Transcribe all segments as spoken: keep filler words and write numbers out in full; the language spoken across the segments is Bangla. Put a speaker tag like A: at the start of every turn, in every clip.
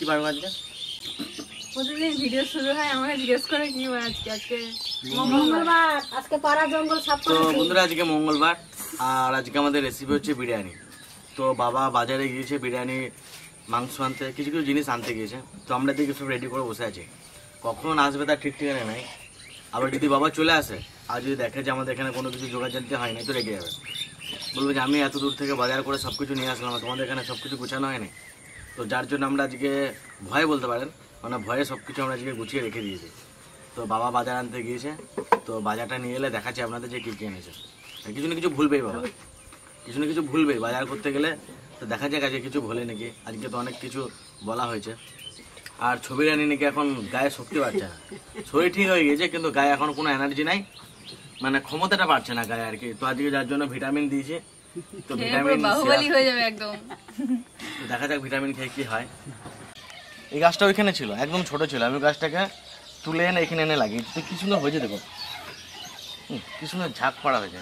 A: কি বার আজকে?
B: প্রতিদিন ভিডিও শুরু হয় আমাকে জিজ্ঞেস করে কি বার আজকে। আজকে মঙ্গলবার, আজকে পাড়া জঙ্গল সাফ
A: তো বন্ধুরা আজকে মঙ্গলবার আর আজকে আমাদের রেসিপি হচ্ছে বিরিয়ানি। তো বাবা বাজারে গিয়েছে বিরিয়ানি মাংস আনতে, কিছু কিছু জিনিস আনতে গিয়েছে। তো আমরা দেখি সব রেডি করে বসে আছি, কখন আসবে তার ঠিক ঠিকানা নাই। আবার যদি বাবা চলে আসে আর যদি দেখে যে আমাদের এখানে কোনো কিছু জোগাড় জানতে হয় না, তো রেগে যাবে, বলবো যে আমি এত দূর থেকে বাজার করে সব কিছু নিয়ে আসলাম, তোমাদের এখানে সব কিছু গুছানো হয়নি। তো যার জন্য আমরা আজকে ভয়ে বলতে পারেন, মানে ভয়ে সব কিছু আমরা আজকে গুছিয়ে রেখে দিয়েছি। তো বাবা বাজার আনতে গিয়েছে, তো বাজারটা নিয়ে এলে দেখাচ্ছি আপনাদের যে কী কী এনেছে। কিছু না কিছু ভুলবেই বাবা, কিছু না কিছু ভুলবেই বাজার করতে গেলে। তো দেখা যাক আজকে কিছু ভুলে নাকি, আজকে তো অনেক কিছু বলা হয়েছে। আর ছবি রানি নাকি এখন গায়ে শক্তি পাচ্ছে না, শরীর ঠিক হয়ে গিয়েছে কিন্তু গায়ে এখন কোনো এনার্জি নাই, মানে ক্ষমতাটা পাচ্ছে না গায়ে আর কি। তো আজকে যার জন্য ভিটামিন দিয়েছে, তো ভিটামিন
B: হয়ে যাবে একদম।
A: দেখা যাক ভিটামিন খেয়ে কি হয়। এই গাছটা ওইখানে ছিল, একদম ছোট ছিল, আমি গাছটাকে তুলে এনে এখানে এনে লাগিয়েছি। তো কি সুন্দর হয়েছে দেখো, কি সুন্দর ঝাঁক পড়া হয়েছে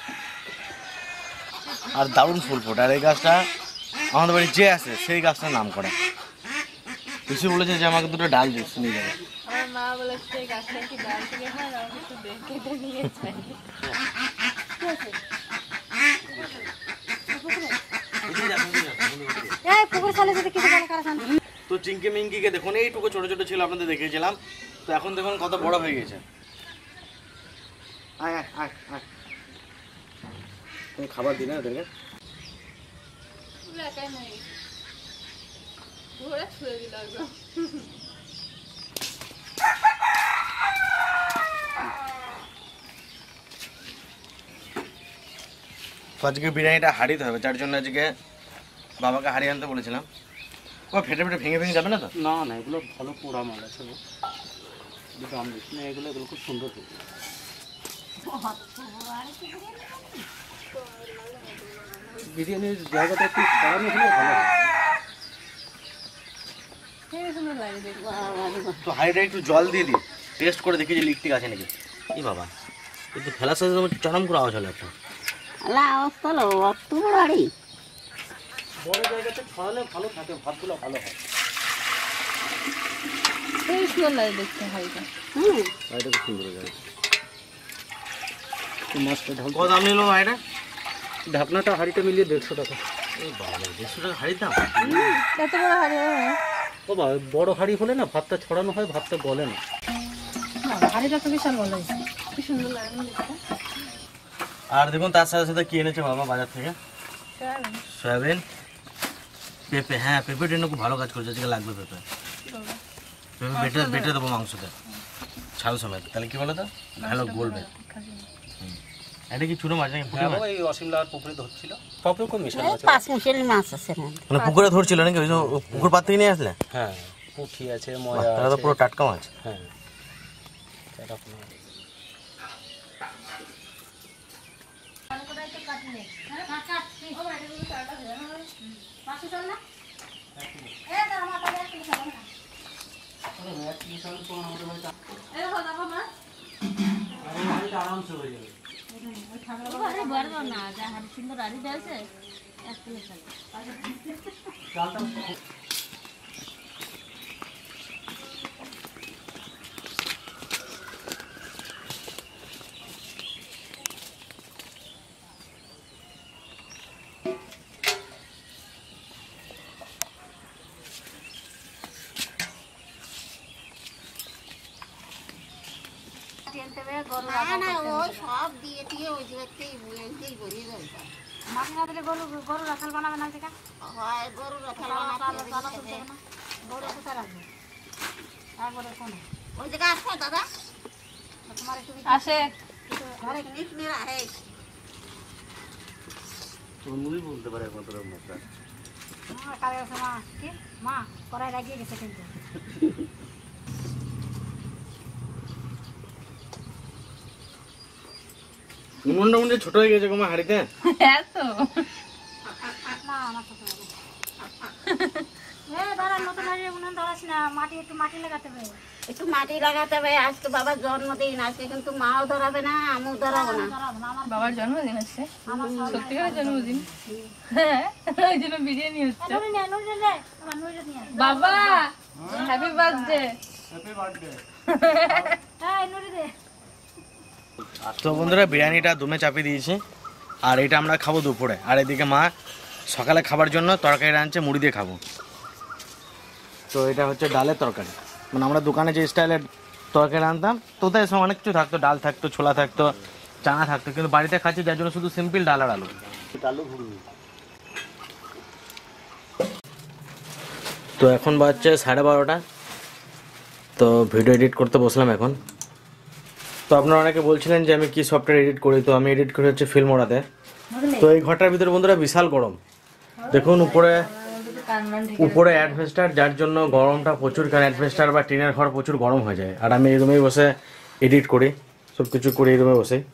A: আর দারুণ ফুল ফোটে। আর এই গাছটা আমাদের বাড়ি যে আছে সেই গাছটার নাম করে। বেশি বলেছে যে আমাকে দুটো ডাল দিস নিয়ে যাবে।
B: আমার মা বলেছে গাছটা কি ডাল থেকে হয় না, একটু কেটে নিয়ে যাই।
A: তো চিংকি মিঙ্কিকে দেখুন, এইটুকু ছোট ছোট ছিল আপনাদের দেখিয়েছিলাম, তো এখন দেখুন কত বড় হয়ে গেছে। আয় আয় আয় আয়, খাবার দিই না ওদেরকে। তো আজকে বিরিয়ানিটা হাঁড়িতে হবে, যার জন্য আজকে বাবাকে হাঁড়ি আনতে বলেছিলাম। ও ফেটে ফেটে ভেঙে ভেঙে যাবে না তো?
C: না না, এগুলো ভালো পোড়া মাল আছে, দাম বেশি না, এগুলো এগুলো খুব সুন্দর। বিরিয়ানির জায়গাটা একটু ছড়ানো হলে ভালো হয়।
A: তো হাঁড়িটা একটু জল দিয়ে দিই, টেস্ট করে দেখি যে লিক টিক আছে নাকি। এই বাবা, কিন্তু ফেলার সাথে তোমার চরম করে আওয়াজ হলো একটা।
C: বড় জায়গাতে ছড়ালে ভালো থাকে, ভাতগুলো ভালো হয়।
B: দেখতে হয়
A: হুম, হাঁড়িটা খুব সুন্দর হয়ে গেছে।
C: মাছটা ঢাল,
A: কত দাম নিল হাঁড়িটা?
C: ঢাকনাটা হাঁড়িটা মিলিয়ে দেড়শো টাকা।
A: এই বাবা, দেড়শো টাকা হাঁড়ির দাম?
B: এত বড় হাড়ি হয়?
C: বাবা বড় হাঁড়ি হলে না ভাতটা ছড়ানো হয়, ভাতটা গলে না।
B: হাড়িটা তো বিশাল বড়, কি সুন্দর লাগে।
A: আর দেখুন তার সাথে সাথে কি এনেছে বাবা বাজার থেকে, সয়াবিন, পেঁপে। হ্যাঁ, পেঁপে ট্রেনে খুব ভালো কাজ করেছে, আজকে লাগবে পেঁপে। পেঁপে বেটে বেটে দেবো মাংসতে ছাল সমেত, তাহলে কি বলো তো ভালো গলবে। এটা কি ছোটো মাছ নাকি?
C: এই অসীমলার পুকুরে ধরছিল, সব রকম মিশানো আছে।
A: মানে পুকুরে ধরছিল নাকি? ওই পুকুর পাত থেকে নিয়ে আসলে?
C: হ্যাঁ, পুঁটি আছে, মজা
A: তাহলে তো পুরো টাটকা মাছ।
C: হ্যাঁ, আরামসে হয়ে যাবে।
D: সব দিয়ে দিয়ে ওই জায়গাতেই গড়িয়ে যাবে।
B: মাছ না দিলে গরু গরু রাখাল বানাবে না? যেটা
D: হয় গরু রাখাল বানাবে,
B: গরু কোথায় রাখবে? তারপরে কোন
D: ওই জায়গায় আসো দাদা,
B: তোমার একটু
D: আসে ঘরে নিস নিরা হে
A: তোর মুড়ি বলতে পারে কত রকম মশলা।
B: মা কারে আছে মা? কি মা কড়াই লাগিয়ে গেছে কিন্তু।
A: উনুনটা মনে ছোট হয়ে গেছে তোমার হাঁড়িতে।
B: হ্যাঁ তো
D: না আমার ছোট হবে। একটু মাটি লাগাতে হবে। আজকে বাবার জন্মদিন, আজকে কিন্তু মাও ধরাবে না, আমিও ধরাবো না।
B: বাবার জন্মদিন আছে, সত্যিকারের জন্মদিন। হ্যাঁ, ওই জন্য বিরিয়ানি হচ্ছে। বাবা হ্যাপি বার্থডে।
A: তো বন্ধুরা বিরিয়ানিটা দমে চাপিয়ে দিয়েছি, আর এটা আমরা খাবো দুপুরে। আর এদিকে মা সকালে খাবার জন্য তরকারি রাঁধছে, মুড়ি দিয়ে খাবো। তো এটা হচ্ছে ডালের তরকারি, মানে আমরা দোকানে যে স্টাইলের তরকারি রাঁধতাম তো তাই সময় অনেক কিছু থাকতো, ডাল থাকতো, ছোলা থাকতো, চানা থাকতো, কিন্তু বাড়িতে খাচ্ছি যার জন্য শুধু সিম্পল ডাল আর আলু। তো এখন বাজছে সাড়ে বারোটা, তো ভিডিও এডিট করতে বসলাম এখন। তো আপনারা অনেকে বলছিলেন যে আমি কি সফটওয়্যার এডিট করি, তো আমি এডিট করি হচ্ছে ফিল্মোরাতে। তো এই ঘরটার ভিতরে বন্ধুরা বিশাল গরম, দেখুন উপরে উপরে অ্যাডভেস্টার, যার জন্য গরমটা প্রচুর, কারণ অ্যাডভেস্টার বা টিনের ঘর প্রচুর গরম হয়ে যায়। আর আমি এই রুমেই বসে এডিট করি, সব কিছু করি এই রুমে বসে।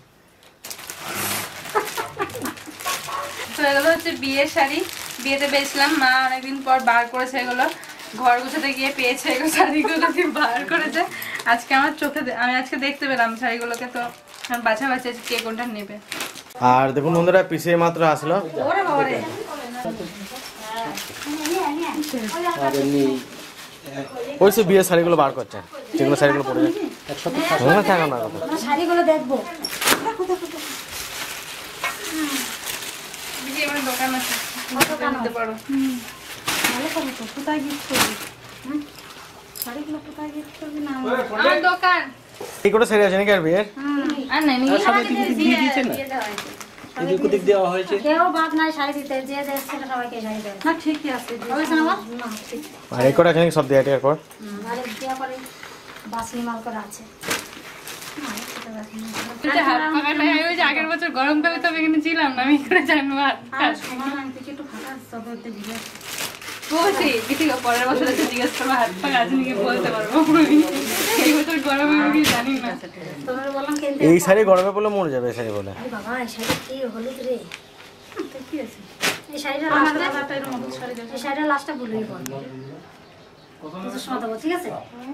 B: তো এগুলো হচ্ছে বিয়ের শাড়ি, বিয়েতে পেয়েছিলাম, মা অনেকদিন পর বার করেছে এগুলো, ঘর গুছাতে গিয়ে পেয়েছে এগুলো, শাড়িগুলো বার করেছে। আজকে আমার চোখে, আমি আজকে দেখতে পেলাম শাড়িগুলোকে, তো বাছা বাছা কে কোনটা নেবে।
A: আর দেখুন বন্ধুরা পিছিয়ে মাত্র আসলো, ওই সব বিয়ের শাড়িগুলো বার করছে, যেগুলো শাড়িগুলো পরে যায়
D: শাড়িগুলো দেখবো।
B: দোকান আছে, নিতে পারো।
D: কোথায় গিফট করবি? শাড়িগুলো কোথায় গিফট করবি? না
B: আমার দোকান
A: এই করে শাড়ি আছে নাকি আর বিয়ের?
B: আর নাই নিয়ে
C: দিয়ে দিয়েছে না, এদিক ওদিক দেওয়া হয়েছে।
D: কেউ বাদ নাই শাড়ি দিতে, যে দেখছিল সবাইকে শাড়ি দেয়। না ঠিকই আছে, হয়েছে না?
A: আর এই করে আছে নাকি সব দিয়ে এটার পর?
D: আরে দেওয়া পরে বাসনি মাল করে আছে।
B: হাত পাকাটা ওই যে আগের বছর গরম কালে তো এখানে ছিলাম না, আমি করে জানবো হাত
D: আর সময় নাই, তুই একটু ফাঁকা সব একটু ভিড়।
B: বলছি কিছু পরের বছর এসে জিজ্ঞেস করবো হাত পাকা আছে নাকি, বলতে পারবো। এই বছর গরমে কি জানি না।
D: তোমার বললাম কিনতে।
A: এই শাড়ি গরমে পড়লে মরে যাবে এই শাড়ি বলে।
D: আরে বাবা এই শাড়ি কি হলুদ রে, কি আছে এই শাড়িটা লাস্টে, এই শাড়িটা লাস্টে বলেই বল পুজোর সময় দেবো, ঠিক আছে?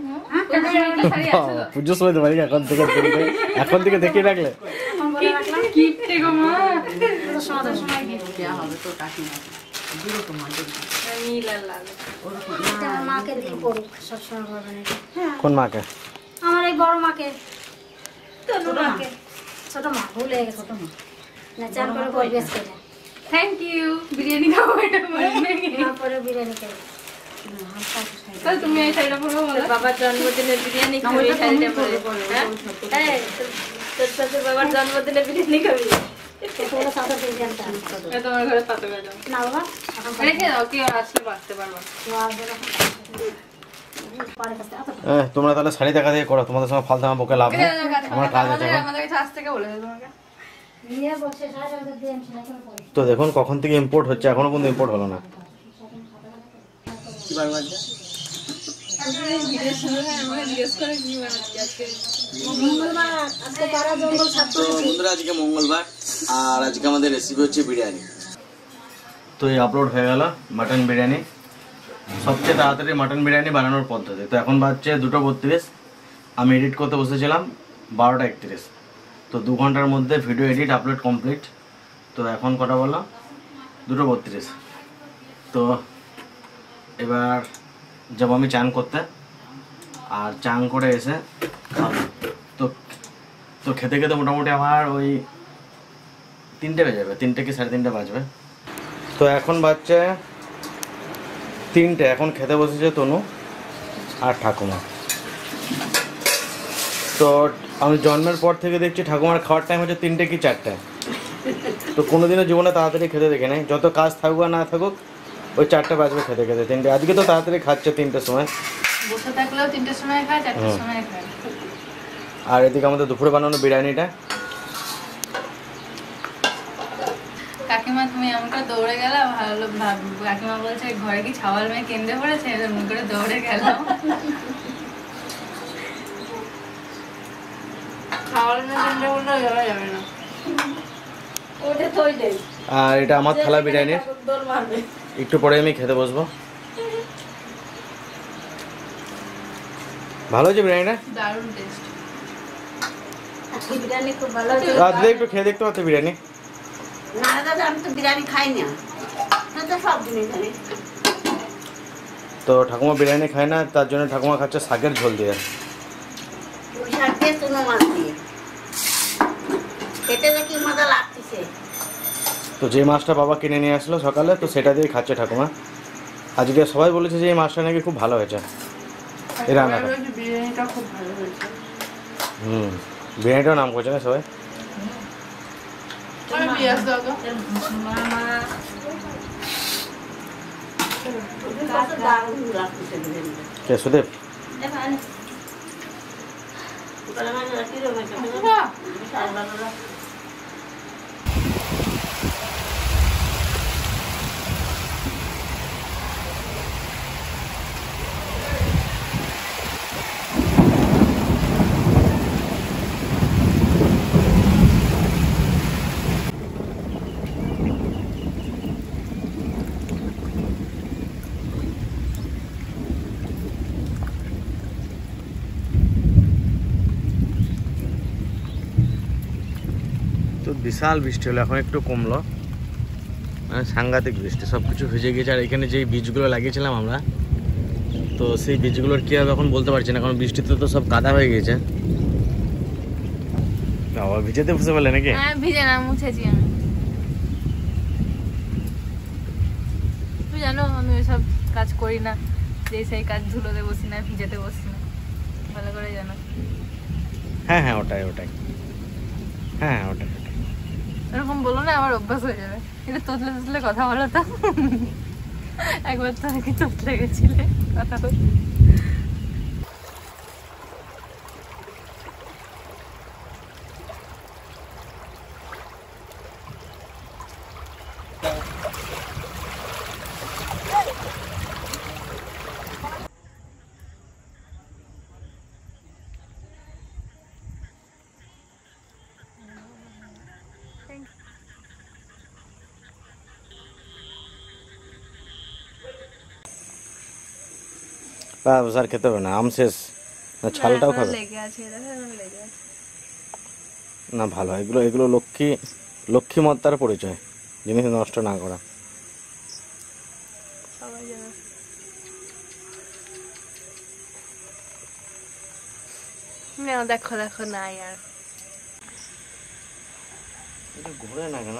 A: পুজোর সময় দেবো এখন থেকে, এখন থেকে দেখিয়ে রাখলে
D: এখন বলে রাখলাম
B: কিপটে গো মা,
D: পুজোর সময় দেবো, সময় গিফট দেওয়া হবে তো কাকিমা। এটা আমার মাকে দিয়ে করুক, সবসময় করবেন এটা।
A: কোন মাকে?
D: আমার এই বড় মাকে, ছোট মাকে, ছোট মা ভুলে গেছে, ছোট মা না চার করে পরিবেশ করে
B: থ্যাংক ইউ। বিরিয়ানি খাবো এটা মনে নেই,
D: তারপরে বিরিয়ানি খাই।
B: তাহলে তুমি এই শাড়িটা পরবো বলো। বাবার জন্মদিনে বিরিয়ানি খাবো, এই শাড়িটা পরে। হ্যাঁ তোর সাথে বাবার জন্মদিনে বিরিয়ানি খাবি,
D: তোরা সাদা বিরিয়ানিটা
B: এটা তোমার ঘরে পাতে গেল
D: না বাবা, এখন
B: রেখে দাও, কি আসলে বাঁচতে পারবো।
D: পরে কাছে এত
A: হ্যাঁ তোমরা তাহলে শাড়ি দেখা দিয়ে করো, তোমাদের সঙ্গে ফালতু আমার বকে লাভ নেই, আমার কাজ আছে এখন।
B: আমাদের কাছে আজ থেকে বলে দেবো তোমাকে।
D: নিয়ে বলছে সাড়ে চারটার দিয়ে আমি সেলাই করে পড়ি।
A: তো দেখুন কখন থেকে ইম্পোর্ট হচ্ছে, এখনো কিন্তু ইম্পোর্ট হলো না।
D: মঙ্গলবার আজকে পাড়া জঙ্গল সাফ
A: তো বন্ধুরা আজকে মঙ্গলবার, আর আজকে আমাদের রেসিপি হচ্ছে বিরিয়ানি। তো এই আপলোড হয়ে গেল মাটন বিরিয়ানি, সবচেয়ে তাড়াতাড়ি মাটন বিরিয়ানি বানানোর পদ্ধতি। তো এখন বাজছে দুটো বত্রিশ, আমি এডিট করতে বসেছিলাম বারোটা একত্রিশ, তো দু ঘন্টার মধ্যে ভিডিও এডিট আপলোড কমপ্লিট। তো এখন কটা বললাম, দুটো বত্রিশ। তো এবার যাব আমি চান করতে, আর চান করে এসে খাবো। তো তো খেতে খেতে মোটামুটি আমার ওই তিনটে বেজে যাবে, তিনটে কি সাড়ে তিনটে বাজবে। তো এখন বাজছে তিনটে, এখন খেতে বসেছে তনু আর ঠাকুমা। তো আমি জন্মের পর থেকে দেখছি ঠাকুমার খাওয়ার টাইম হচ্ছে তিনটে কি চারটে। তো কোনোদিনও জীবনে তাড়াতাড়ি খেতে দেখে নেই, যত কাজ থাকুক আর না থাকুক ওই চারটে বাজবে খেতে খেতে, তিনটে। আজকে তো তাড়াতাড়ি খাচ্ছে তিনটের সময়,
B: বসে থাকলেও তিনটের সময় খায়, চারটের সময় খায়।
A: আর এদিকে আমাদের দুপুরে বানানো বিরিয়ানিটা।
B: কাকিমা তুমি আমাকে দৌড়ে গেলাম, ভালো ভাব কাকিমা বলছে ঘরে কি ছাওয়াল মেয়ে কেন্দ্রে পড়েছে, এমন করে দৌড়ে গেলাম। ছাওয়াল মেয়ে কেন্দ্রে পড়লে যাওয়া যাবে না, ওটা তো ওইটাই।
A: আর এটা আমার থালা বিরিয়ানির, একটু পরে আমি খেতে বসবো। ভালো হয়েছে বিরিয়ানিটা?
B: দারুণ টেস্ট।
D: বিরিয়ানি খুব ভালো হয়েছে।
A: দাদা একটু খেয়ে দেখতে পারতো বিরিয়ানি?
E: না দাদা আমি তো বিরিয়ানি খাই না, আমি তো সব জিনিস জানি।
A: তো ঠাকুমা বিরিয়ানি খায় না, তার জন্য ঠাকুমা খাচ্ছে শাকের ঝোল দিয়ে।
E: পুঁই শাক দিয়ে চুনো মাছ দিয়ে খেতে যে কি মজা লাগতেছে।
A: তো যে মাছটা বাবা কিনে নিয়ে আসলো সকালে, তো সেটা দিয়ে খাচ্ছে ঠাকুমা। আজকে সবাই বলেছে যে এই মাছটা নাকি খুব ভালো হয়েছে এই রান্নাটা।
B: বিরিয়ানিটা খুব ভালো হয়েছে।
A: হুম, বিরিয়ানিটাও নাম করছে না সবাই।
B: আমি পেঁয়াজ দাও তো।
D: মামা
E: কত দারুণ লাগতেছে বিরিয়ানিটা।
A: কে সুদেব?
E: দেখেন ওখানে মাঝে রাখি রে মাঝে বিশাল ভালো লাগে।
A: তো বিশাল বৃষ্টি হলো, এখন একটু কমলো, মানে সাংঘাতিক বৃষ্টি, সব কিছু ভিজে গিয়েছে। আর এখানে যেই বীজগুলো লাগিয়েছিলাম আমরা, তো সেই বীজগুলোর কী হবে এখন বলতে পারছি না, কারণ বৃষ্টিতে তো সব কাদা হয়ে গিয়েছে। বাবা ভিজেতে বসে বলে নাকি?
B: হ্যাঁ ভিজে না, মুছেছি আমি। তুমি জানো আমি ওইসব কাজ করি না, যে সেই কাজ ধুলোতে বসি না, ভিজেতে বসি না, ভালো করে জানো।
A: হ্যাঁ হ্যাঁ ওটাই ওটাই হ্যাঁ হ্যাঁ ওটাই ওটাই
B: এরকম বলো না, আমার অভ্যাস হয়ে যাবে। এটা তোতলে তোতলে কথা বলো তো। একবার তো নাকি তোতলে গেছিলে কথা বলতে।
A: স্যার খেতে হবে না, আম শেষ না, ছালটাও খাবে
B: লেগে আছে, লেগে আছে।
A: না ভালো, এগুলো এগুলো লক্ষ্মী লক্ষ্মী মত্তার পরিচয়, জিনিস নষ্ট না করা।
B: সবাই জানে। না দেখো দেখো নাই আর
A: এটা ঘুরে না কেন?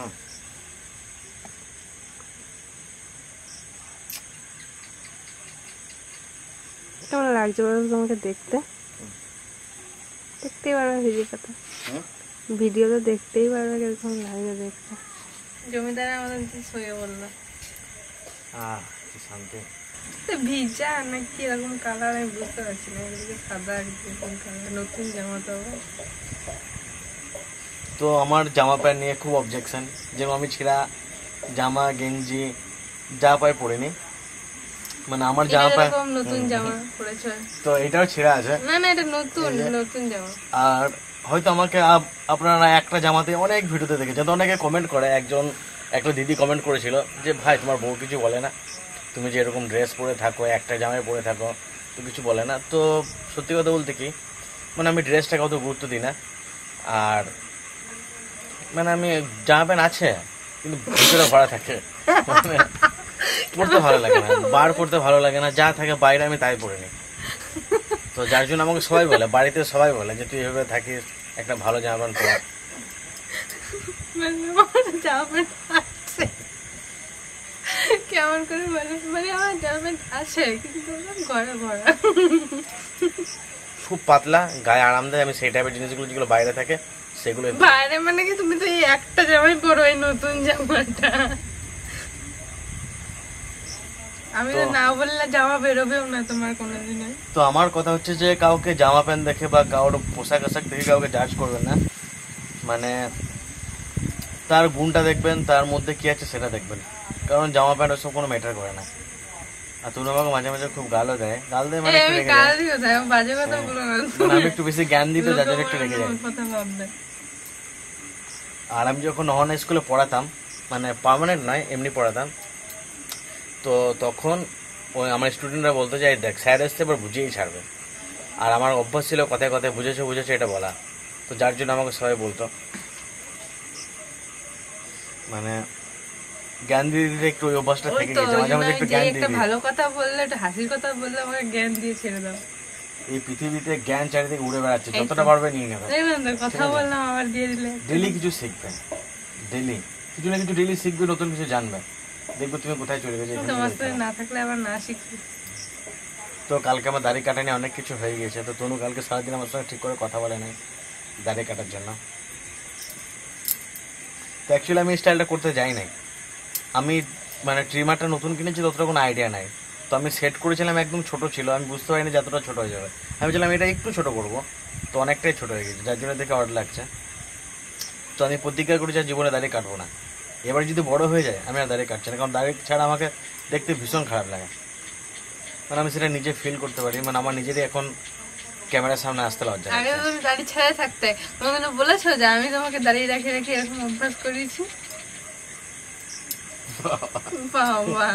B: কেমন লাগছে বলো তোমাকে দেখতে? দেখতেই পারবে ভিডিওটা, ভিডিও তো দেখতেই পারবে কিরকম লাগবে দেখতে। জমিদার আমাদের শুয়ে বললো
A: আহ কি শান্তি।
B: ভিজা না কি এরকম কালার আমি বুঝতে পারছি না, এদিকে সাদা এরকম কালার। নতুন জামা তো আবার।
A: তো আমার জামা প্যান্ট নিয়ে খুব অবজেকশন, যেমন আমি ছেঁড়া জামা গেঞ্জি যা পাই পরিনি, মানে আমার জামা প্যান্ট
B: নতুন জামা পরেছো
A: তো এটাও ছেঁড়া আছে।
B: না না এটা নতুন নতুন জামা।
A: আর হয়তো আমাকে আপ- আপনারা একটা জামাতে অনেক ভিডিওতে দেখেছেন, তো অনেকে কমেন্ট করে, একজন একটা দিদি কমেন্ট করেছিল যে ভাই তোমার বউ কিছু বলে না, তুমি যে এরকম ড্রেস পরে থাকো, একটা জামায় পরে থাকো, তো কিছু বলে না। তো সত্যি কথা বলতে কি, মানে আমি ড্রেসটাকে অত গুরুত্ব দিই না। আর মানে আমি জামা প্যান্ট আছে কিন্তু ভিতরে ভরা থাকে, মানে পড়তে ভালো লাগে না, বার করতে ভালো লাগে না, যা থাকে বাইরে আমি তাই পরে নিই। তো যার জন্য আমাকে সবাই বলে, বাড়িতে সবাই বলে যে তুই এভাবে থাকিস, একটা ভালো জামা প্যান্ট পর।
B: জামা প্যান্ট আছে কেমন করে বলে, মানে আমার জামা প্যান্ট আছে কিন্তু ঘরে ভরা,
A: খুব পাতলা, গায়ে আরাম দেয়, আমি সেই টাইপের জিনিসগুলো যেগুলো বাইরে থাকে সেগুলো।
B: বাইরে মানে কি তুমি তো এই একটা জামাই পরো, এই নতুন জামাটা। আমি তো না বললে জামা বেরোবেও না তোমার কোনোদিনই।
A: তো আমার কথা হচ্ছে যে কাউকে জামা প্যান্ট দেখে বা কারোর পোশাক আশাক দেখে কাউকে জাজ করবেন না, মানে তার গুণটা দেখবেন, তার মধ্যে কি আছে সেটা দেখবেন, কারণ জামা প্যান্ট ওসব কোনো ম্যাটার করে না। আর তুমি আমাকে মাঝে মাঝে খুব গালও দেয়, গাল দেয় মানে একটু রেগে যায়।
B: বাজে কথা বলো না,
A: মানে আমি একটু বেশি জ্ঞান দিই তো যার জন্য একটু রেগে যাই।
B: কথা ভাববে।
A: আর আমি যখন অন স্কুলে পড়াতাম, মানে পার্মানেন্ট নয় এমনি পড়াতাম, তো তখন ওই আমার স্টুডেন্টরা বলতো যে দেখ স্যার এসছে এবার বুঝিয়েই ছাড়বে। আর আমার অভ্যাস ছিল কথায় কথায় বুঝেছো বুঝেছো এটা বলা, তো যার জন্য আমাকে সবাই বলতো মানে জ্ঞান দিয়ে দিতে একটু ওই অভ্যাসটা থেকে গেছে, মাঝে মাঝে একটু জ্ঞান দিয়ে
B: ভালো কথা বললে, একটা হাসির কথা বললে আমাকে জ্ঞান দিয়ে ছেড়ে দাও।
A: এই পৃথিবীতে জ্ঞান চারিদিকে উড়ে বেড়াচ্ছে, যতটা পারবে নিয়ে নেবে।
B: কথা বললাম আবার দিয়ে দিলে।
A: ডেলি কিছু শিখবে, ডেলি কিছু না কিছু ডেলি শিখবে, নতুন কিছু জানবে, দেখবো তুমি কোথায় চলে গেছে।
B: তোমার সাথে না থাকলে আবার না শিখবে।
A: তো কালকে আমার দাড়ি কাটা নিয়ে অনেক কিছু হয়ে গেছে, তো তনু কালকে সারাদিন আমার সঙ্গে ঠিক করে কথা বলে নাই দাড়ি কাটার জন্য। তো অ্যাকচুয়ালি আমি এই স্টাইলটা করতে যাই নাই, আমি মানে ট্রিমারটা নতুন কিনেছি, ততটা কোনো আইডিয়া নাই। তো আমি সেট করেছিলাম, একদম ছোট ছিল, আমি বুঝতে পারিনি যতটা ছোট হয়ে যাবে। আমি বলছিলাম এটা একটু ছোট করবো, তো অনেকটাই ছোট হয়ে গেছে, যার জন্য দেখে অড লাগছে। তো আমি প্রতিজ্ঞা করেছি আর জীবনে দাড়ি কাটবো না। এবার যদি বড় হয়ে যায় আমি আর দাড়ি কাটছি না, কারণ দাড়ি ছাড়া আমাকে দেখতে ভীষণ খারাপ লাগে, মানে আমি সেটা নিজে ফিল করতে পারি, মানে আমার নিজেরই এখন ক্যামেরার সামনে আসতে লজ্জা
B: আগে
A: লাগছে।
B: তুমি দাড়ি ছাড়াই থাকতে, তোমাকে বলেছো যে আমি তোমাকে দাঁড়িয়ে রাখি রাখি এরকম অভ্যাস করিয়েছি। বাবা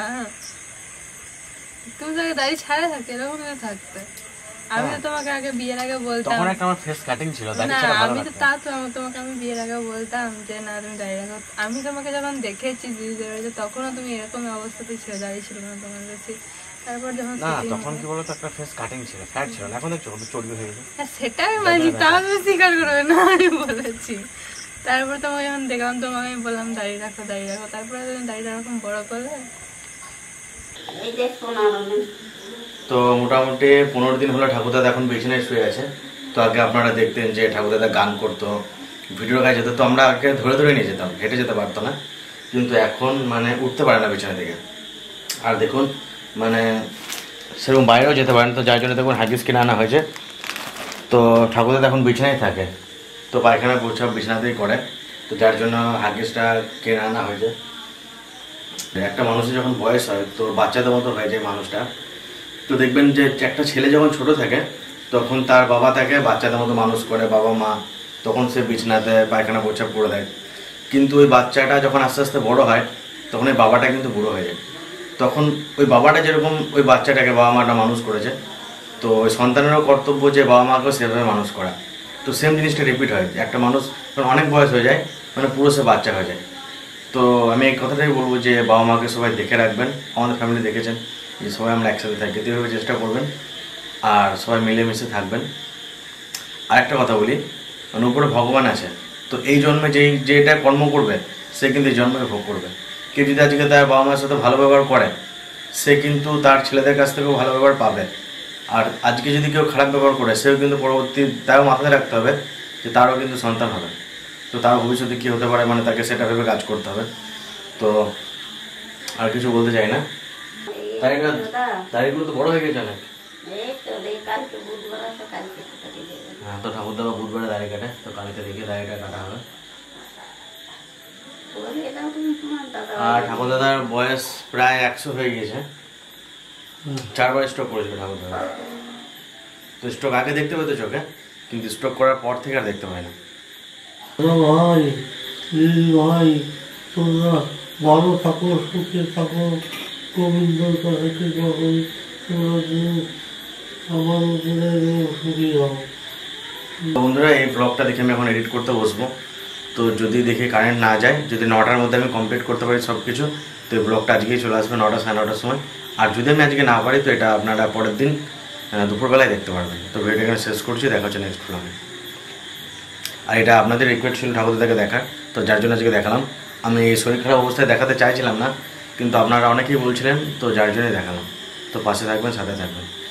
B: তুমি তো দাড়ি ছাড়াই থাকতে, এরকম থাকতে। আমি তো তোমাকে আগে বিয়ের আগে বলতাম,
A: তখন একটা আমার ফেস কাটিং ছিল, দাড়ি
B: না
A: ছাড়া ভালো
B: আমি তো
A: লাগতো।
B: তা তো তোমাকে আমি বিয়ের আগে বলতাম যে না তুমি দাঁড়িয়ে রাখো। আমি তোমাকে যখন দেখেছি দিদিদের বাড়িতে, তখনও তুমি এরকম অবস্থাতেই ছিল, দাঁড়িয়ে ছিল না তোমার কাছে। তারপর যখন
A: না তখন কি বলতো, একটা ফেস কাটিং ছিল, ফ্যাট ছিল না, এখন দেখছো চর্বি হয়ে গেছে।
B: হ্যাঁ সেটা আমি মানছি, তাও তুমি স্বীকার করবে না, আমি বলেছি। তারপর তোমাকে যখন দেখলাম তোমাকে আমি বললাম দাঁড়িয়ে রাখো দাঁড়িয়ে রাখো, তারপরে তুমি দাঁড়িয়ে এরকম বড় করলে।
E: এই যে পনেরো দিন
A: তো মোটামুটি পনেরো দিন হলো ঠাকুরদাদা এখন বিছানায় শুয়ে আছে। তো আগে আপনারা দেখতেন যে ঠাকুরদাদা গান করতো, ভিডিও গায়ে যেত, তো আমরা আগে ধরে ধরে নিয়ে যেতাম, হেঁটে যেতে পারতো না, কিন্তু এখন মানে উঠতে পারে না বিছানা থেকে। আর দেখুন মানে সেরকম বাইরেও যেতে পারে না, তো যার জন্য দেখুন হাগিস কিনে আনা হয়েছে। তো ঠাকুরদাদা এখন বিছানায় থাকে, তো পায়খানা প্রস্রাব বিছানাতেই করে, তো যার জন্য হাগিসটা কিনে আনা হয়েছে। একটা মানুষের যখন বয়স হয় তো বাচ্চাদের মতো হয়ে যায় মানুষটা। তো দেখবেন যে একটা ছেলে যখন ছোট থাকে তখন তার বাবা তাকে বাচ্চাদের মতো মানুষ করে, বাবা মা, তখন সে বিছানাতে পায়খানা প্রস্রাব করে দেয়। কিন্তু ওই বাচ্চাটা যখন আস্তে আস্তে বড় হয় তখন ওই বাবাটা কিন্তু বুড়ো হয়ে যায়। তখন ওই বাবাটা যেরকম ওই বাচ্চাটাকে বাবা মাটা মানুষ করেছে, তো ওই সন্তানেরও কর্তব্য যে বাবা মাকেও সেভাবে মানুষ করা। তো সেম জিনিসটা রিপিট হয়, একটা মানুষ যখন অনেক বয়স হয়ে যায় মানে পুরো সে বাচ্চা হয়ে যায়। তো আমি এই কথাটাই বলবো যে বাবা মাকে সবাই দেখে রাখবেন, আমাদের ফ্যামিলি দেখেছেন যে সবাই আমরা একসাথে থাকি, তো এইভাবে চেষ্টা করবেন আর সবাই মিলেমিশে থাকবেন। আর একটা কথা বলি, মানে উপরে ভগবান আছে, তো এই জন্মে যেই যেটা কর্ম করবে সে কিন্তু এই জন্মে ভোগ করবে। কেউ যদি আজকে তার বাবা মার সাথে ভালো ব্যবহার করে সে কিন্তু তার ছেলেদের কাছ থেকেও ভালো ব্যবহার পাবে, আর আজকে যদি কেউ খারাপ ব্যবহার করে সেও কিন্তু পরবর্তী তারও মাথায় রাখতে হবে যে তারও কিন্তু সন্তান হবে, তো তার ভবিষ্যতে কী হতে পারে মানে তাকে সেটা ভেবে কাজ করতে হবে। তো আর কিছু বলতে চাই না, তারিখটা তারিখগুলো তো বড় হয়ে গেছে অনেক।
E: এই তো এই কালকে বুধবার আছে, কালকে কাটিয়ে দেবে।
A: হ্যাঁ, তো ঠাকুর দাদা বুধবারে দাড়ি কাটে, তো কালকে দেখে দাড়িটা কাটা হবে।
E: বলে দাও তুমি তোমার দাদা।
A: আর ঠাকুর দাদার বয়স প্রায় একশো হয়ে গিয়েছে, চারবার স্ট্রোক করেছিল ঠাকুর দাদা। তো স্ট্রোক আগে দেখতে পেতো চোখে, কিন্তু স্ট্রোক করার পর থেকে আর দেখতে পায় না।
F: ভাই দিদি ভাই তোমরা ভালো থাকো, সুখে থাকো, গোবিন্দর কাছে তোমরা আমার সুখী হও।
A: তো বন্ধুরা এই ব্লগটা দেখে আমি এখন এডিট করতে বসবো। তো যদি দেখে কারেন্ট না যায়, যদি নটার মধ্যে আমি কমপ্লিট করতে পারি সব কিছু, তো এই ব্লগটা আজকেই চলে আসবে নটা সাড়ে নটার সময়। আর যদি আমি আজকে না পারি তো এটা আপনারা পরের দিন দুপুরবেলায় দেখতে পারবেন। তো ভিডিওটা এখানে শেষ করছি, দেখা হচ্ছে নেক্সট ব্লগে। আর এটা আপনাদের রিকোয়েস্ট ছিল ঠাকুর দাদাকে দেখার, তো যার জন্য আজকে দেখালাম। আমি শরীর খারাপ অবস্থায় দেখাতে চাইছিলাম না, কিন্তু আপনারা অনেকেই বলছিলেন, তো যার জন্যই দেখালাম। তো পাশে থাকবেন, সাথে থাকবেন।